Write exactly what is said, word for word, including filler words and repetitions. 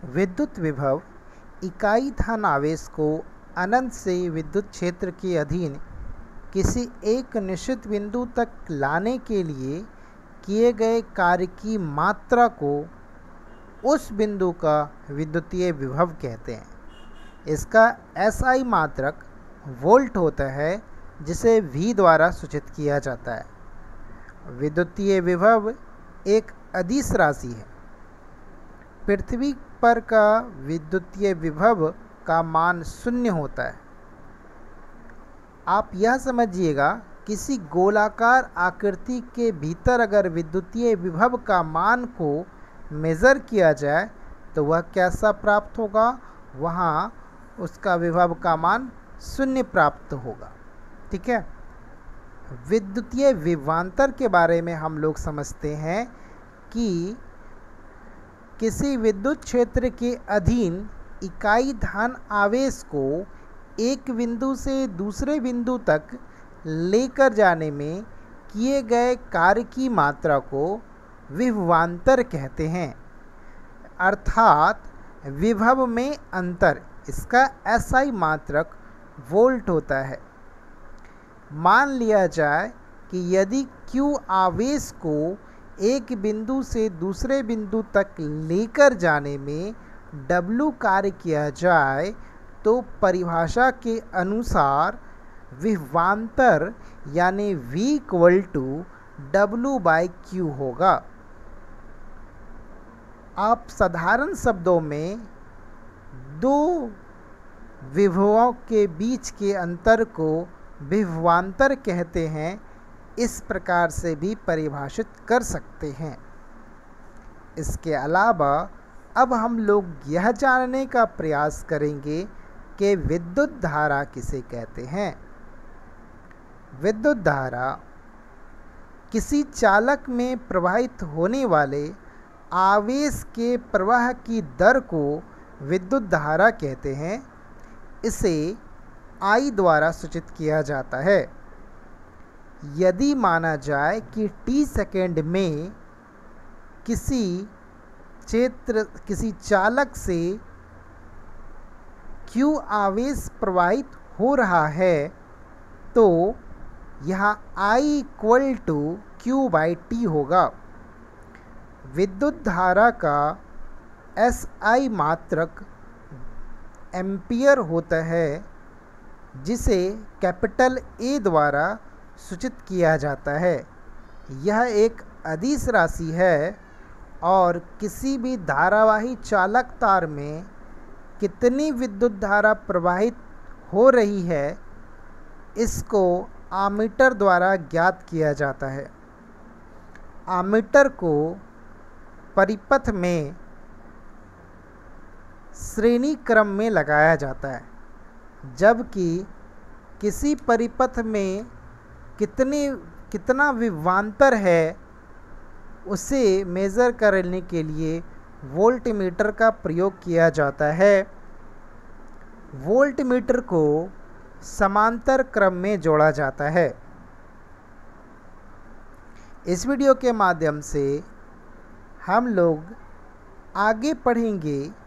विद्युत विभव इकाई धन आवेश को अनंत से विद्युत क्षेत्र के अधीन किसी एक निश्चित बिंदु तक लाने के लिए किए गए कार्य की मात्रा को उस बिंदु का विद्युतीय विभव कहते हैं। इसका एसआई मात्रक वोल्ट होता है, जिसे V द्वारा सूचित किया जाता है। विद्युतीय विभव एक अदिश राशि है। पृथ्वी पर का विद्युतीय विभव का मान शून्य होता है। आप यह समझिएगा, किसी गोलाकार आकृति के भीतर अगर विद्युतीय विभव का मान को मेज़र किया जाए तो वह कैसा प्राप्त होगा? वहाँ उसका विभव का मान शून्य प्राप्त होगा। ठीक है। विद्युतीय विभवांतर के बारे में हम लोग समझते हैं कि किसी विद्युत क्षेत्र के अधीन इकाई धन आवेश को एक बिंदु से दूसरे बिंदु तक लेकर जाने में किए गए कार्य की मात्रा को विभवांतर कहते हैं, अर्थात विभव में अंतर। इसका एसआई मात्रक वोल्ट होता है। मान लिया जाए कि यदि Q आवेश को एक बिंदु से दूसरे बिंदु तक लेकर जाने में W कार्य किया जाए तो परिभाषा के अनुसार विभवांतर यानी V equal to W by Q होगा। आप साधारण शब्दों में दो विभवों के बीच के अंतर को विभवांतर कहते हैं, इस प्रकार से भी परिभाषित कर सकते हैं। इसके अलावा अब हम लोग यह जानने का प्रयास करेंगे कि विद्युत धारा किसे कहते हैं। विद्युत धारा किसी चालक में प्रवाहित होने वाले आवेश के प्रवाह की दर को विद्युत धारा कहते हैं। इसे I द्वारा सूचित किया जाता है। यदि माना जाए कि t सेकेंड में किसी क्षेत्र किसी चालक से Q आवेश प्रवाहित हो रहा है तो यहाँ I equal to Q by T होगा। विद्युत धारा का एसआई मात्रक एम्पियर होता है, जिसे कैपिटल ए द्वारा सूचित किया जाता है। यह एक अदिश राशि है और किसी भी धारावाही चालक तार में कितनी विद्युत धारा प्रवाहित हो रही है, इसको आमीटर द्वारा ज्ञात किया जाता है। आमीटर को परिपथ में श्रेणी क्रम में लगाया जाता है, जबकि किसी परिपथ में कितनी कितना विभवांतर है उसे मेज़र करने के लिए वोल्टमीटर का प्रयोग किया जाता है। वोल्टमीटर को समांतर क्रम में जोड़ा जाता है। इस वीडियो के माध्यम से हम लोग आगे पढ़ेंगे